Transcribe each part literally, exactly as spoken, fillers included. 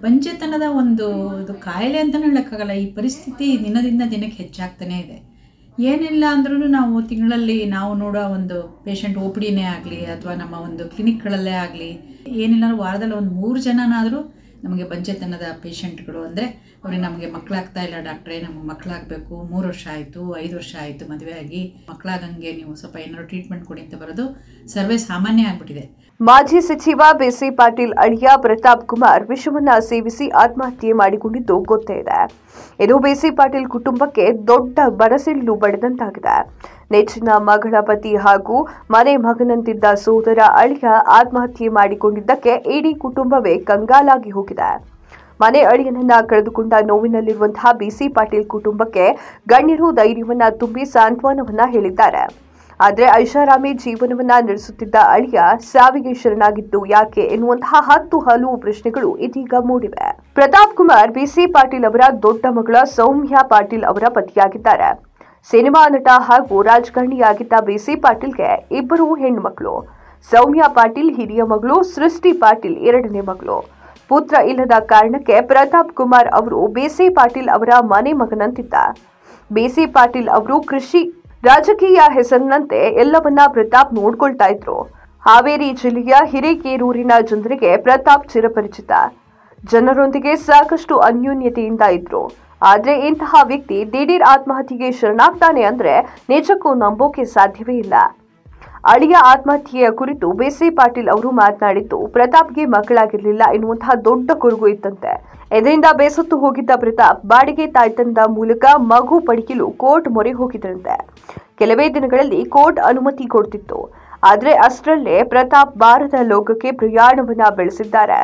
ಬಂಜೆತನದ ಒಂದು ಇದು ಕಾಯಿಲೆ ಅಂತಲೇ ಹೇಳೋಕ್ಕಾಗಲ್ಲ. ಈ ಪರಿಸ್ಥಿತಿ ದಿನದಿಂದ ದಿನಕ್ಕೆ ಹೆಚ್ಚಾಗ್ತಾನೇ ಇದೆ. ಏನಿಲ್ಲ ಅಂದ್ರೂ ನಾವು ತಿಂಗಳಲ್ಲಿ ನಾವು ನೋಡೋ ಒಂದು ಪೇಷಂಟ್ ಒ ಪಿ ಡಿನೇ ಆಗಲಿ ಅಥವಾ ನಮ್ಮ ಒಂದು ಕ್ಲಿನಿಕ್ಗಳಲ್ಲೇ ಆಗಲಿ ಏನಿಲ್ಲ ವಾರದಲ್ಲಿ ಒಂದು ಮೂರು ಜನನಾದರೂ ನಮಗೆ ಬಂಜೆತನದ ಪೇಷಂಟ್ಗಳು. ಅಂದರೆ ಅವ್ರಿಗೆ ನಮಗೆ ಮಕ್ಕಳಾಗ್ತಾ ಇಲ್ಲ ಡಾಕ್ಟ್ರೇ, ನಮಗೆ ಮಕ್ಕಳಾಗಬೇಕು, ಮೂರು ವರ್ಷ ಆಯಿತು, ಐದು ವರ್ಷ ಆಯಿತು ಮದುವೆ ಆಗಿ, ಮಕ್ಕಳಾಗಂಗೆ ನೀವು ಸ್ವಲ್ಪ ಏನಾದ್ರು ಟ್ರೀಟ್ಮೆಂಟ್ ಕೊಡಿ ಅಂತ ಬರೋದು ಸರ್ವೇ ಸಾಮಾನ್ಯ ಆಗಿಬಿಟ್ಟಿದೆ. ಮಾಜಿ ಸಚಿವ ಬಿಸಿ ಪಾಟೀಲ್ ಅಳಿಯ ಪ್ರತಾಪ್ ಕುಮಾರ್ ವಿಷವನ್ನ ಸೇವಿಸಿ ಆತ್ಮಹತ್ಯೆ ಮಾಡಿಕೊಂಡಿದ್ದು ಗೊತ್ತೇ ಇದೆ. ಇದು ಬಿಸಿ ಪಾಟೀಲ್ ಕುಟುಂಬಕ್ಕೆ ದೊಡ್ಡ ಬರಸಿಡಿಲು ಬಡಿದಂತಾಗಿದೆ. ನೆಚ್ಚಿನ ಮಗಳ ಪತಿ ಹಾಗೂ ಮನೆ ಮಗನಂತಿದ್ದ ಸೋದರ ಅಳಿಯ ಆತ್ಮಹತ್ಯೆ ಮಾಡಿಕೊಂಡಿದ್ದಕ್ಕೆ ಇಡೀ ಕುಟುಂಬವೇ ಕಂಗಾಲಾಗಿ ಹೋಗಿದೆ. ಮನೆ ಅಳಿಯನನ್ನ ಕಳೆದುಕೊಂಡ ನೋವಿನಲ್ಲಿರುವಂತಹ ಬಿಸಿ ಪಾಟೀಲ್ ಕುಟುಂಬಕ್ಕೆ ಗಣ್ಯರು ಧೈರ್ಯವನ್ನ ತುಂಬಿ ಸಾಂತ್ವನವನ್ನ ಹೇಳಿದ್ದಾರೆ. ಆದರೆ ಐಷಾರಾಮಿ ಜೀವನವನ್ನ ನಡೆಸುತ್ತಿದ್ದ ಅಳಿಯ ಸಾವಿಗೆ ಶರಣಾಗಿದ್ದು ಯಾಕೆ ಎನ್ನುವಂತಹ ಹತ್ತು ಹಲವು ಪ್ರಶ್ನೆಗಳು ಇದೀಗ ಮೂಡಿವೆ. ಪ್ರತಾಪ್ ಕುಮಾರ್ ಬಿಸಿ ಪಾಟೀಲ್ ಅವರ ದೊಡ್ಡ ಮಗಳ ಸೌಮ್ಯ ಪಾಟೀಲ್ ಅವರ ಪತಿಯಾಗಿದ್ದಾರೆ. ಸಿನಿಮಾ ನಟ ಹಾಗೂ ರಾಜಕಾರಣಿಯಾಗಿದ್ದ ಬಿಸಿ ಪಾಟೀಲ್ಗೆ ಇಬ್ಬರು ಹೆಣ್ಣು ಮಕ್ಕಳು. ಸೌಮ್ಯ ಪಾಟೀಲ್ ಹಿರಿಯ ಮಗಳು, ಸೃಷ್ಟಿ ಪಾಟೀಲ್ ಎರಡನೇ ಮಗಳು. ಪುತ್ರ ಇಲ್ಲದ ಕಾರಣಕ್ಕೆ ಪ್ರತಾಪ್ ಕುಮಾರ್ ಅವರು ಬಿಸಿ ಪಾಟೀಲ್ ಅವರ ಮನೆ ಮಗನಂತಿದ್ದ. ಬಿಸಿ ಪಾಟೀಲ್ ಅವರು ಕೃಷಿ ರಾಜಕೀಯ ಹೆಸರಿನಂತೆ ಎಲ್ಲವನ್ನ ಪ್ರತಾಪ್ ನೋಡ್ಕೊಳ್ತಾ ಇದ್ರು. ಹಾವೇರಿ ಜಿಲ್ಲೆಯ ಹಿರೇಕೇರೂರಿನ ಜನರಿಗೆ ಪ್ರತಾಪ್ ಚಿರಪರಿಚಿತ. ಜನರೊಂದಿಗೆ ಸಾಕಷ್ಟು ಅನ್ಯೋನ್ಯತೆಯಿಂದ ಇದ್ರು. ಆದ್ರೆ ಇಂತಹ ವ್ಯಕ್ತಿ ದಿಢೀರ್ ಆತ್ಮಹತ್ಯೆಗೆ ಶರಣಾಗ್ತಾನೆ ಅಂದ್ರೆ ನಿಜಕ್ಕೂ ನಂಬೋಕೆ ಸಾಧ್ಯವೇ ಇಲ್ಲ. ಅಳಿಯ ಆತ್ಮಹತ್ಯೆಯ ಕುರಿತು ಬಿಸಿ ಪಾಟೀಲ್ ಅವರು ಮಾತನಾಡಿದ್ದು, ಪ್ರತಾಪ್ಗೆ ಮಕ್ಕಳಾಗಿರಲಿಲ್ಲ ಎನ್ನುವಂತಹ ದೊಡ್ಡ ಕುರುಗು ಇತ್ತಂತೆ. ಇದರಿಂದ ಬೇಸತ್ತು ಹೋಗಿದ್ದ ಪ್ರತಾಪ್ ಬಾಡಿಗೆ ತಾಯ್ತನದ ಮೂಲಕ ಮಗು ಪಡೆಯಲು ಕೋರ್ಟ್ ಮೊರೆ ಹೋಗಿದ್ರಂತೆ. ಕೆಲವೇ ದಿನಗಳಲ್ಲಿ ಕೋರ್ಟ್ ಅನುಮತಿ ಕೊಡ್ತಿತ್ತು. ಆದ್ರೆ ಅಷ್ಟರಲ್ಲೇ ಪ್ರತಾಪ್ ಬಾರದ ಲೋಕಕ್ಕೆ ಪ್ರಯಾಣವನ್ನ ಬೆಳೆಸಿದ್ದಾರೆ.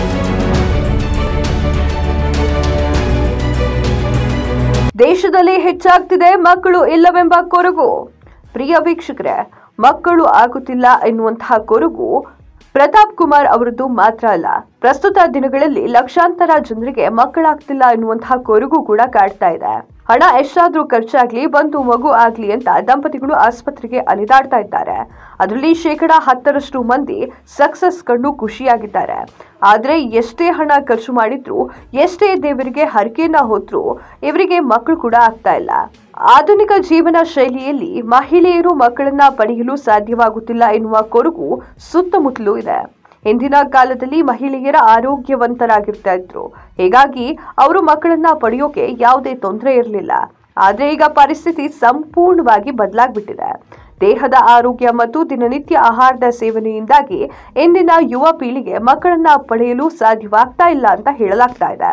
ದೇಶದಲ್ಲಿ ಹೆಚ್ಚಾಗ್ತಿದೆ ಮಕ್ಕಳು ಇಲ್ಲವೆಂಬ ಕೊರಗು. ಪ್ರಿಯ ವೀಕ್ಷಕರೇ, ಮಕ್ಕಳು ಆಗುತ್ತಿಲ್ಲ ಎನ್ನುವಂತಹ ಕೊರಗು ಪ್ರತಾಪ್ ಕುಮಾರ್ ಅವರದ್ದು ಮಾತ್ರ ಅಲ್ಲ. ಪ್ರಸ್ತುತ ದಿನಗಳಲ್ಲಿ ಲಕ್ಷಾಂತರ ಜನರಿಗೆ ಮಕ್ಕಳಾಗ್ತಿಲ್ಲ ಎನ್ನುವಂತಹ ಕೊರಗು ಕೂಡ ಕಾಡ್ತಾ ಇದೆ. ಹಣ ಎಷ್ಟಾದ್ರೂ ಖರ್ಚಾಗ್ಲಿ, ಒಂದು ಮಗು ಆಗ್ಲಿ ಅಂತ ದಂಪತಿಗಳು ಆಸ್ಪತ್ರೆಗೆ ಅಲಿದಾಡ್ತಾ ಇದ್ದಾರೆ. ಅದರಲ್ಲಿ ಶೇಕಡ ಹತ್ತರಷ್ಟು ಮಂದಿ ಸಕ್ಸಸ್ ಕಂಡು ಖುಷಿಯಾಗಿದ್ದಾರೆ. ಆದ್ರೆ ಎಷ್ಟೇ ಹಣ ಖರ್ಚು ಮಾಡಿದ್ರು, ಎಷ್ಟೇ ದೇವರಿಗೆ ಹರಕೆಯನ್ನ ಹೊತ್ರು ಇವರಿಗೆ ಮಕ್ಕಳು ಕೂಡ ಆಗ್ತಾ ಇಲ್ಲ. ಆಧುನಿಕ ಜೀವನ ಶೈಲಿಯಲ್ಲಿ ಮಹಿಳೆಯರು ಮಕ್ಕಳನ್ನ ಪಡೆಯಲು ಸಾಧ್ಯವಾಗುತ್ತಿಲ್ಲ ಎನ್ನುವ ಕೊರಗು ಸುತ್ತಮುತ್ತಲೂ ಇದೆ. ಹಿಂದಿನ ಕಾಲದಲ್ಲಿ ಮಹಿಳೆಯರ ಆರೋಗ್ಯವಂತರಾಗಿರ್ತಾ ಇದ್ರು. ಹೀಗಾಗಿ ಅವರು ಮಕ್ಕಳನ್ನ ಪಡೆಯೋಕೆ ಯಾವುದೇ ತೊಂದರೆ ಇರಲಿಲ್ಲ. ಆದ್ರೆ ಈಗ ಪರಿಸ್ಥಿತಿ ಸಂಪೂರ್ಣವಾಗಿ ಬದಲಾಗ್ಬಿಟ್ಟಿದೆ. ದೇಹದ ಆರೋಗ್ಯ ಮತ್ತು ದಿನನಿತ್ಯ ಆಹಾರದ ಸೇವನೆಯಿಂದಾಗಿ ಇಂದಿನ ಯುವ ಪೀಳಿಗೆ ಮಕ್ಕಳನ್ನ ಪಡೆಯಲು ಸಾಧ್ಯವಾಗ್ತಾ ಇಲ್ಲ ಅಂತ ಹೇಳಲಾಗ್ತಾ ಇದೆ.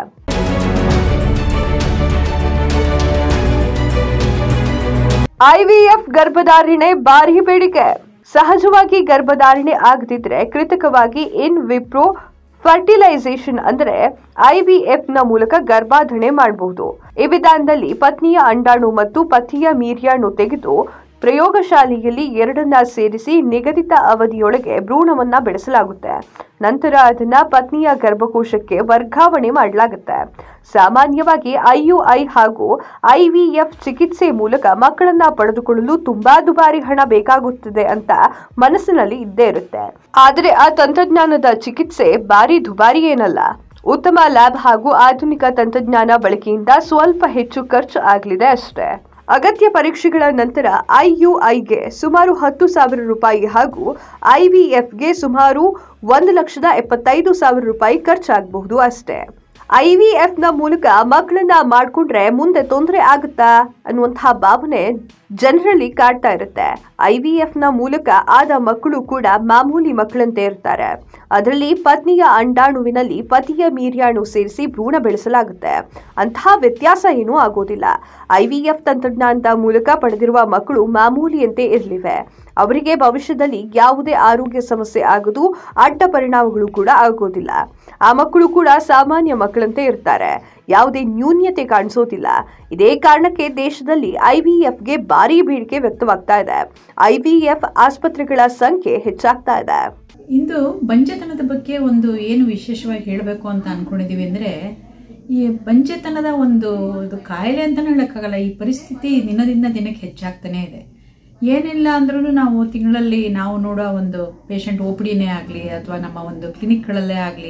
ಐವಿಎಫ್ ಗರ್ಭಧಾರಣೆ ಭಾರಿ ಬೇಡಿಕೆ. ಸಹಜವಾಗಿ ಗರ್ಭಧಾರಣೆ ಆಗದಿದ್ರೆ ಕೃತಕವಾಗಿ ಇನ್ ವಿಪ್ರೋ ಫರ್ಟಿಲೈಸೇಷನ್ ಅಂದರೆ ಐವಿಎಫ್ ನ ಮೂಲಕ ಗರ್ಭಧಾರಣೆ ಮಾಡಬಹುದು. ಈ ವಿಧಾನದಲ್ಲಿ ಪತ್ನಿಯ ಅಂಡಾಣು ಮತ್ತು ಪತಿಯ ಮೀರ್ಯಾಣು ತೆಗೆದು ಪ್ರಯೋಗಶಾಲೆಯಲ್ಲಿ ಎರಡನ್ನ ಸೇರಿಸಿ ನಿಗದಿತ ಅವಧಿಯೊಳಗೆ ಭ್ರೂಣವನ್ನ ಬೆಳೆಸಲಾಗುತ್ತೆ. ನಂತರ ಅದನ್ನ ಪತ್ನಿಯ ಗರ್ಭಕೋಶಕ್ಕೆ ವರ್ಗಾವಣೆ ಮಾಡಲಾಗುತ್ತೆ. ಸಾಮಾನ್ಯವಾಗಿ ಐಯುಐ ಹಾಗೂ ಐವಿಎಫ್ ಚಿಕಿತ್ಸೆ ಮೂಲಕ ಮಕ್ಕಳನ್ನ ಪಡೆದುಕೊಳ್ಳಲು ತುಂಬಾ ದುಬಾರಿ ಹಣ ಬೇಕಾಗುತ್ತದೆ ಅಂತ ಮನಸ್ಸಿನಲ್ಲಿ ಇದ್ದೇ ಇರುತ್ತೆ. ಆದರೆ ಆ ತಂತ್ರಜ್ಞಾನದ ಚಿಕಿತ್ಸೆ ಭಾರಿ ದುಬಾರಿ ಏನಲ್ಲ. ಉತ್ತಮ ಲ್ಯಾಬ್ ಹಾಗೂ ಆಧುನಿಕ ತಂತ್ರಜ್ಞಾನ ಬಳಕೆಯಿಂದ ಸ್ವಲ್ಪ ಹೆಚ್ಚು ಖರ್ಚು ಆಗಲಿದೆ ಅಷ್ಟೇ. ಅಗತ್ಯ ಪರೀಕ್ಷೆಗಳ ನಂತರ ಐಯುಐಗೆ ಸುಮಾರು ಹತ್ತು ಸಾವಿರ ರೂಪಾಯಿ ಹಾಗೂ ಐವಿಎಫ್ಗೆ ಸುಮಾರು ಒಂದು ಲಕ್ಷದ ಎಪ್ಪತ್ತೈದು ಸಾವಿರ ರೂಪಾಯಿ ಖರ್ಚಾಗಬಹುದು ಅಷ್ಟೇ. ಐವಿಎಫ್ ನ ಮೂಲಕ ಮಕ್ಕಳನ್ನ ಮಾಡ್ಕೊಂಡ್ರೆ ಮುಂದೆ ತೊಂದರೆ ಆಗುತ್ತಾ ಅನ್ನುವಂತಹ ಭಾವನೆ ಜನರಲ್ಲಿ ಕಾಡ್ತಾ ಇರುತ್ತೆ. ಐವಿಎಫ್ ನ ಮೂಲಕ ಆದ ಮಕ್ಕಳು ಕೂಡ ಮಾಮೂಲಿ ಮಕ್ಕಳಂತೆ ಇರ್ತಾರೆ. ಅದರಲ್ಲಿ ಪತ್ನಿಯ ಅಂಡಾಣುವಿನಲ್ಲಿ ಪತಿಯ ಮೀರ್ಯಾಣು ಸೇರಿಸಿ ಭ್ರೂಣ ಬೆಳೆಸಲಾಗುತ್ತೆ. ಅಂತಹ ವ್ಯತ್ಯಾಸ ಏನೂ ಆಗೋದಿಲ್ಲ. ಐವಿಎಫ್ ತಂತ್ರಜ್ಞಾನದ ಮೂಲಕ ಪಡೆದಿರುವ ಮಕ್ಕಳು ಮಾಮೂಲಿಯಂತೆ ಇರಲಿವೆ. ಅವರಿಗೆ ಭವಿಷ್ಯದಲ್ಲಿ ಯಾವುದೇ ಆರೋಗ್ಯ ಸಮಸ್ಯೆ ಆಗೋದು, ಅಡ್ಡ ಪರಿಣಾಮಗಳು ಕೂಡ ಆಗೋದಿಲ್ಲ. ಆ ಮಕ್ಕಳು ಕೂಡ ಸಾಮಾನ್ಯ ಮಕ್ಕಳಂತೆ ಇರ್ತಾರೆ. ಯಾವುದೇ ನ್ಯೂನ್ಯತೆ ಕಾಣಿಸೋದಿಲ್ಲ. ಇದೇ ಕಾರಣಕ್ಕೆ ದೇಶದಲ್ಲಿ ಐವಿಎಫ್ಗೆ ಭಾರಿ ಬೇಡಿಕೆ ವ್ಯಕ್ತವಾಗ್ತಾ ಇದೆ. ಐವಿಎಫ್ ಆಸ್ಪತ್ರೆಗಳ ಸಂಖ್ಯೆ ಹೆಚ್ಚಾಗ್ತಾ ಇದೆ. ಇಂದು ಬಂಜೆತನದ ಬಗ್ಗೆ ಒಂದು ಏನು ವಿಶೇಷವಾಗಿ ಹೇಳಬೇಕು ಅಂತ ಅನ್ಕೊಂಡಿದೀವಿ ಅಂದ್ರೆ, ಈ ಬಂಜೆತನದ ಒಂದು ಇದು ಕಾಯಿಲೆ ಅಂತಾನೆ ಹೇಳಕ್ಕಾಗಲ್ಲ. ಈ ಪರಿಸ್ಥಿತಿ ದಿನದಿಂದ ದಿನಕ್ಕೆ ಹೆಚ್ಚಾಗ್ತಾನೆ ಇದೆ. ಏನಿಲ್ಲ ಅಂದ್ರೂ ನಾವು ತಿಂಗಳಲ್ಲಿ ನಾವು ನೋಡೋ ಒಂದು ಪೇಷಂಟ್ ಒ ಪಿ ಡಿನೇ ಆಗಲಿ ಅಥವಾ ನಮ್ಮ ಒಂದು ಕ್ಲಿನಿಕ್ಗಳಲ್ಲೇ ಆಗಲಿ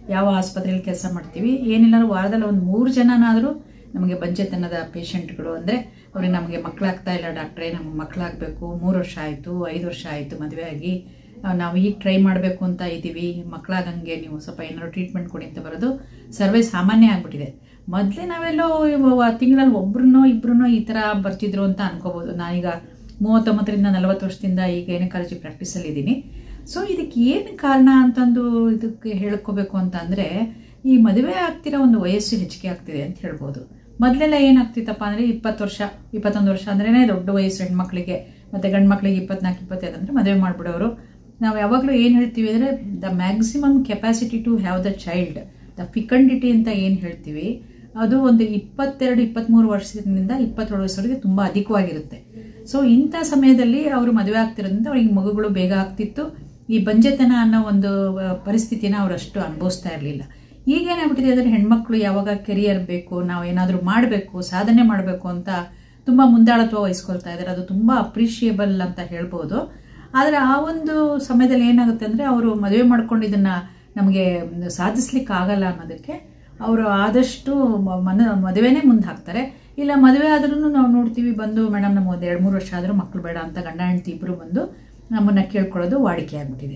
ಯಾವ ಆಸ್ಪತ್ರೆಯಲ್ಲಿ ಕೆಲಸ ಮಾಡ್ತೀವಿ, ಏನಿಲ್ಲ ವಾರದಲ್ಲಿ ಒಂದು ಮೂರು ಜನನಾದರೂ ನಮಗೆ ಬಂಜೆತನದ ಪೇಷಂಟ್ಗಳು, ಅಂದರೆ ಅವ್ರಿಗೆ ನಮಗೆ ಮಕ್ಕಳಾಗ್ತಾ ಇಲ್ಲ ಡಾಕ್ಟ್ರೇ, ನಮಗೆ ಮಕ್ಕಳಾಗಬೇಕು, ಮೂರು ವರ್ಷ ಆಯಿತು, ಐದು ವರ್ಷ ಆಯಿತು ಮದುವೆ ಆಗಿ, ನಾವು ಈಗ ಟ್ರೈ ಮಾಡಬೇಕು ಅಂತ ಇದ್ದೀವಿ, ಮಕ್ಕಳಾಗಂಗೆ ನೀವು ಸ್ವಲ್ಪ ಏನಾದ್ರು ಟ್ರೀಟ್ಮೆಂಟ್ ಕೊಡಿ ಅಂತ ಬರೋದು ಸರ್ವೇ ಸಾಮಾನ್ಯ ಆಗಿಬಿಟ್ಟಿದೆ. ಮೊದಲೇ ನಾವೆಲ್ಲೋ ತಿಂಗಳಲ್ಲಿ ಒಬ್ರನ್ನೋ ಇಬ್ಬರನ್ನೋ ಈ ಥರ ಬರ್ತಿದ್ರು ಅಂತ ಅನ್ಕೋಬೋದು. ನಾನೀಗ ಮೂವತ್ತೊಂಬತ್ತರಿಂದ ನಲವತ್ತು ವರ್ಷದಿಂದ ಈಗ ಗೈನಕಾಲಜಿ ಪ್ರಾಕ್ಟೀಸಲ್ಲಿ ಇದ್ದೀನಿ. ಸೊ ಇದಕ್ಕೆ ಏನು ಕಾರಣ ಅಂತಂದು ಇದಕ್ಕೆ ಹೇಳ್ಕೋಬೇಕು ಅಂತ ಅಂದರೆ, ಈ ಮದುವೆ ಆಗ್ತಿರೋ ಒಂದು ವಯಸ್ಸು ಹೆಚ್ಚಿಗೆ ಆಗ್ತಿದೆ ಅಂತ ಹೇಳ್ಬೋದು. ಮೊದಲೆಲ್ಲ ಏನಾಗ್ತಿತ್ತಪ್ಪ ಅಂದರೆ ಇಪ್ಪತ್ತು ವರ್ಷ ಇಪ್ಪತ್ತೊಂದು ವರ್ಷ ಅಂದ್ರೇ ದೊಡ್ಡ ವಯಸ್ಸು ಹೆಣ್ಮಕ್ಳಿಗೆ, ಮತ್ತು ಗಂಡು ಮಕ್ಕಳಿಗೆ ಇಪ್ಪತ್ನಾಲ್ಕು ಇಪ್ಪತ್ತೈದು ಅಂದರೆ ಮದುವೆ ಮಾಡಿಬಿಡೋರು. ನಾವು ಯಾವಾಗಲೂ ಏನು ಹೇಳ್ತೀವಿ ಅಂದರೆ the maximum capacity to have the child, the fecundity ಅಂತ ಏನು ಹೇಳ್ತೀವಿ, ಅದು ಒಂದು ಇಪ್ಪತ್ತೆರಡು ಇಪ್ಪತ್ತ್ಮೂರು ವರ್ಷದಿಂದ ಇಪ್ಪತ್ತೇಳು ವರ್ಷವರೆಗೆ ತುಂಬ ಅಧಿಕವಾಗಿರುತ್ತೆ. ಸೊ ಇಂಥ ಸಮಯದಲ್ಲಿ ಅವರು ಮದುವೆ ಆಗ್ತಿರೋದ್ರಿಂದ ಅವ್ರಿಗೆ ಮಗುಗಳು ಬೇಗ ಆಗ್ತಿತ್ತು. ಈ ಬಂಜೆತನ ಅನ್ನೋ ಒಂದು ಪರಿಸ್ಥಿತಿನ ಅವರಷ್ಟು ಅನುಭವಿಸ್ತಾ ಇರಲಿಲ್ಲ. ಈಗೇನಾಗ್ಬಿಟ್ಟಿದೆ ಅಂದರೆ ಹೆಣ್ಮಕ್ಳು ಯಾವಾಗ ಕೆರಿಯರ್ ಬೇಕು, ನಾವು ಏನಾದರೂ ಮಾಡಬೇಕು, ಸಾಧನೆ ಮಾಡಬೇಕು ಅಂತ ತುಂಬ ಮುಂದಾಳತ್ವ ವಹಿಸ್ಕೊಳ್ತಾ ಇದ್ದಾರೆ. ಅದು ತುಂಬ ಅಪ್ರಿಷಿಯೇಬಲ್ ಅಂತ ಹೇಳ್ಬೋದು. ಆದರೆ ಆ ಒಂದು ಸಮಯದಲ್ಲಿ ಏನಾಗುತ್ತೆ ಅಂದರೆ ಅವರು ಮದುವೆ ಮಾಡ್ಕೊಂಡು ಇದನ್ನು ನಮಗೆ ಸಾಧಿಸ್ಲಿಕ್ಕೆ ಆಗಲ್ಲ ಅನ್ನೋದಕ್ಕೆ ಅವರು ಆದಷ್ಟು ಮನ ಮದುವೆನೇ ಮುಂದೆ ಹಾಕ್ತಾರೆ. ಇಲ್ಲ ಮದುವೆ ಆದ್ರೂ ನಾವು ನೋಡ್ತೀವಿ ಬಂದು, ಮೇಡಮ್ ನಮ್ಮ ಒಂದು ಎರಡು ಮೂರು ವರ್ಷ ಆದರೂ ಮಕ್ಕಳು ಬೇಡ ಅಂತ ಗಂಡ ಹೆಂಡತಿ ಇಬ್ಬರು ಬಂದು ನಮ್ಮನ್ನು ಕೇಳ್ಕೊಳ್ಳೋದು ವಾಡಿಕೆ ಆಗ್ಬಿಟ್ಟಿದೆ.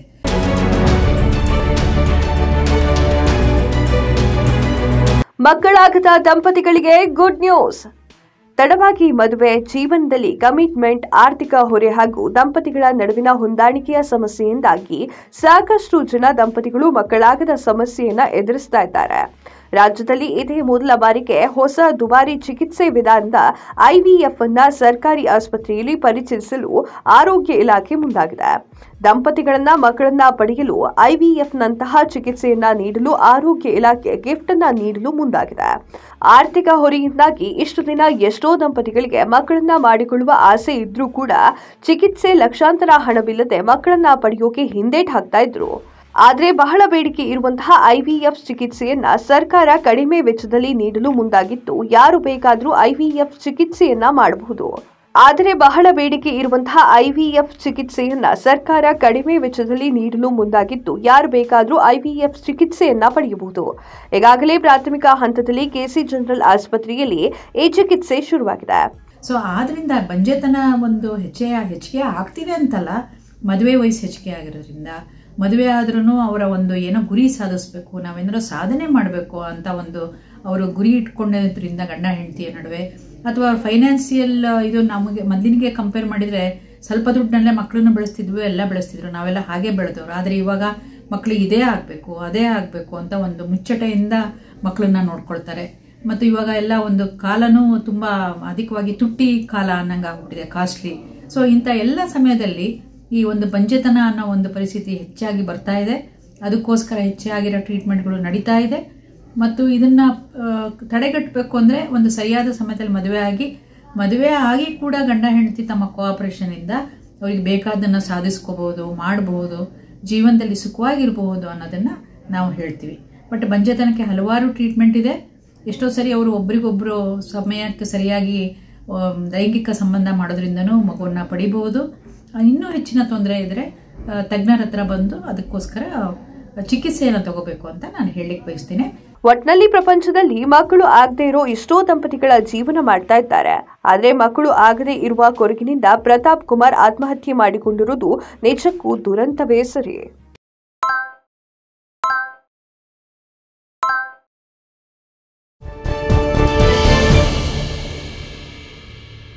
ಮಕ್ಕಳಾಗದ ದಂಪತಿಗಳಿಗೆ ಗುಡ್ ನ್ಯೂಸ್. ತಡವಾಗಿ ಮದುವೆ, ಜೀವನದಲ್ಲಿ ಕಮಿಟ್ಮೆಂಟ್, ಆರ್ಥಿಕ ಹೊರೆ ಹಾಗೂ ದಂಪತಿಗಳ ನಡುವಿನ ಹೊಂದಾಣಿಕೆಯ ಸಮಸ್ಯೆಯಿಂದಾಗಿ ಸಾಕಷ್ಟು ಜನ ದಂಪತಿಗಳು ಮಕ್ಕಳಾಗದ ಸಮಸ್ಯೆಯನ್ನ ಎದುರಿಸ್ತಾ ಇದ್ದಾರೆ. ರಾಜ್ಯದಲ್ಲಿ ಇದೇ ಮೊದಲ ಬಾರಿಗೆ ಹೊಸ ದುಬಾರಿ ಚಿಕಿತ್ಸೆ ವಿಧಾನದ ಐವಿಎಫ್ ಅನ್ನ ಸರ್ಕಾರಿ ಆಸ್ಪತ್ರೆಯಲ್ಲಿ ಪರಿಚಯಿಸಲು ಆರೋಗ್ಯ ಇಲಾಖೆ ಮುಂದಾಗಿದೆ. ದಂಪತಿಗಳನ್ನ ಮಕ್ಕಳನ್ನ ಪಡೆಯಲು ಐವಿಎಫ್ ನಂತಹ ಚಿಕಿತ್ಸೆಯನ್ನ ನೀಡಲು ಆರೋಗ್ಯ ಇಲಾಖೆ ಗಿಫ್ಟ್ ಅನ್ನ ನೀಡಲು ಮುಂದಾಗಿದೆ. ಆರ್ಥಿಕ ಹೊರೆಯಿಂದಾಗಿ ಇಷ್ಟು ದಿನ ಎಷ್ಟೋ ದಂಪತಿಗಳಿಗೆ ಮಕ್ಕಳನ್ನ ಮಾಡಿಕೊಳ್ಳುವ ಆಸೆ ಇದ್ರೂ ಕೂಡ ಚಿಕಿತ್ಸೆ ಲಕ್ಷಾಂತರ ಹಣವಿಲ್ಲದೆ ಮಕ್ಕಳನ್ನ ಪಡೆಯೋಕೆ ಹಿಂದೇಟು ಹಾಕ್ತಾ ಇದ್ರು. ಆದರೆ ಬಹಳ ಬೇಡಿಕೆ ಇರುವಂತಹ ಐವಿಎಫ್ ಚಿಕಿತ್ಸೆಯನ್ನ ಸರ್ಕಾರ ಕಡಿಮೆ ವೆಚ್ಚದಲ್ಲಿ ನೀಡಲು ಮುಂದಾಗಿದ್ದು, ಯಾರು ಬೇಕಾದರೂ ಐವಿಎಫ್ ಚಿಕಿತ್ಸೆಯನ್ನ ಮಾಡಬಹುದು. ಆದರೆ ಬಹಳ ಬೇಡಿಕೆ ಇರುವಂತಹ ಐವಿಎಫ್ ಚಿಕಿತ್ಸೆಯನ್ನ ಸರ್ಕಾರ ಕಡಿಮೆ ವೆಚ್ಚದಲ್ಲಿ ನೀಡಲು ಮುಂದಾಗಿದ್ದು, ಯಾರು ಬೇಕಾದರೂ ಐವಿಎಫ್ ಚಿಕಿತ್ಸೆಯನ್ನ ಪಡೆಯಬಹುದು. ಈಗಾಗಲೇ ಪ್ರಾಥಮಿಕ ಹಂತದಲ್ಲಿ ಕೆಸಿ ಜನರಲ್ ಆಸ್ಪತ್ರೆಯಲ್ಲಿ ಈ ಚಿಕಿತ್ಸೆ ಶುರುವಾಗಿದೆ. ಸೊ ಆದ್ರಿಂದ ಬಂಜೆತನ ಒಂದು ಹೆಚ್ಚೆ ಹೆಚ್ಚಿಗೆ ಆಗ್ತಿದೆ ಅಂತಲ್ಲ, ಮದುವೆ ವಯಸ್ಸು ಹೆಚ್ಚಿಗೆ ಆಗಿರೋದ್ರಿಂದ ಮದುವೆ ಆದ್ರೂ ಅವರ ಒಂದು ಏನೋ ಗುರಿ ಸಾಧಿಸ್ಬೇಕು, ನಾವೇನಾರೋ ಸಾಧನೆ ಮಾಡಬೇಕು ಅಂತ ಒಂದು ಅವರು ಗುರಿ ಇಟ್ಕೊಂಡಿರೋದ್ರಿಂದ ಗಂಡ ಹೆಂಡತಿಯ ನಡುವೆ, ಅಥವಾ ಫೈನಾನ್ಸಿಯಲ್ ಇದು ನಮಗೆ ಮೊದಲಿಗೆ ಕಂಪೇರ್ ಮಾಡಿದರೆ ಸ್ವಲ್ಪ ದುಡ್ಡಲ್ಲೇ ಮಕ್ಕಳನ್ನ ಬೆಳೆಸ್ತಿದ್ವಿ, ಎಲ್ಲ ಬೆಳೆಸ್ತಿದ್ರು, ನಾವೆಲ್ಲ ಹಾಗೆ ಬೆಳೆದವರು. ಆದರೆ ಇವಾಗ ಮಕ್ಕಳಿಗೆ ಇದೇ ಆಗಬೇಕು ಅದೇ ಆಗಬೇಕು ಅಂತ ಒಂದು ಮುಚ್ಚಟೆಯಿಂದ ಮಕ್ಕಳನ್ನ ನೋಡ್ಕೊಳ್ತಾರೆ. ಮತ್ತು ಇವಾಗ ಎಲ್ಲ ಒಂದು ಕಾಲನೂ ತುಂಬ ಅಧಿಕವಾಗಿ ತುಟ್ಟಿ ಕಾಲ ಅನ್ನಂಗೆ ಆಗ್ಬಿಟ್ಟಿದೆ, ಕಾಸ್ಟ್ಲಿ. ಸೊ ಇಂಥ ಎಲ್ಲ ಸಮಯದಲ್ಲಿ ಈ ಒಂದು ಬಂಜೆತನ ಅನ್ನೋ ಒಂದು ಪರಿಸ್ಥಿತಿ ಹೆಚ್ಚಾಗಿ ಬರ್ತಾ ಇದೆ. ಅದಕ್ಕೋಸ್ಕರ ಹೆಚ್ಚಾಗಿರೋ ಟ್ರೀಟ್ಮೆಂಟ್ಗಳು ನಡೀತಾ ಇದೆ. ಮತ್ತು ಇದನ್ನ ತಡೆಗಟ್ಟಬೇಕು ಅಂದರೆ ಒಂದು ಸರಿಯಾದ ಸಮಯದಲ್ಲಿ ಮದುವೆ ಆಗಿ ಮದುವೆ ಆಗಿ ಕೂಡ ಗಂಡ ಹೆಂಡತಿ ತಮ್ಮ ಕೋಆಪರೇಷನ್ ಇಂದ ಅವ್ರಿಗೆ ಬೇಕಾದನ್ನು ಸಾಧಿಸ್ಕೋಬಹುದು, ಮಾಡಬಹುದು, ಜೀವನದಲ್ಲಿ ಸುಖವಾಗಿರಬಹುದು ಅನ್ನೋದನ್ನ ನಾವು ಹೇಳ್ತೀವಿ. ಬಟ್ ಬಂಜೆತನಕ್ಕೆ ಹಲವಾರು ಟ್ರೀಟ್ಮೆಂಟ್ ಇದೆ. ಎಷ್ಟೋ ಸರಿ ಅವರು ಒಬ್ರಿಗೊಬ್ರು ಸಮಯಕ್ಕೆ ಸರಿಯಾಗಿ ಲೈಂಗಿಕ ಸಂಬಂಧ ಮಾಡೋದ್ರಿಂದನೂ ಮಗುವನ್ನ ಪಡಿಬಹುದು. ಇನ್ನೂ ಹೆಚ್ಚಿನ ತೊಂದರೆ ಇದ್ರೆ ತಜ್ಞರ ಹತ್ರ ಬಂದು ಅದಕ್ಕೋಸ್ಕರ ಚಿಕಿತ್ಸೆಯನ್ನು ತಗೋಬೇಕು ಅಂತ ನಾನು ಹೇಳಲಿಕ್ಕೆ ಬಯಸ್ತೀನಿ. ಒಟ್ನಲ್ಲಿ ಪ್ರಪಂಚದಲ್ಲಿ ಮಕ್ಕಳು ಆಗದೆ ಇರೋ ಎಷ್ಟೋ ದಂಪತಿಗಳ ಜೀವನ ಮಾಡ್ತಾ ಇದ್ದಾರೆ. ಆದ್ರೆ ಮಕ್ಕಳು ಆಗದೆ ಇರುವ ಕೊರಗಿನಿಂದ ಪ್ರತಾಪ್ ಕುಮಾರ್ ಆತ್ಮಹತ್ಯೆ ಮಾಡಿಕೊಂಡಿರುವುದು ನಿಜಕ್ಕೂ ದುರಂತವೇ ಸರಿ.